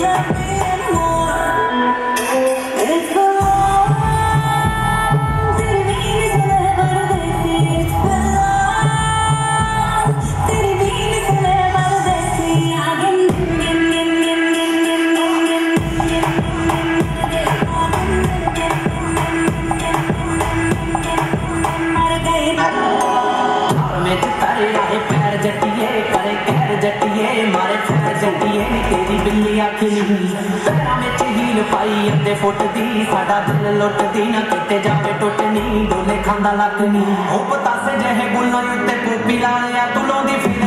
तेरी बिल्ली आखनी पैरों में हील पाई अद्धे फुट दी साडा दिल लुटदी ना किते जावे टुटनी डोले खांदा लकनी ओ पतासे जहे बुल्लों उत्ते पोपी ला लिया तू लोंदी फिर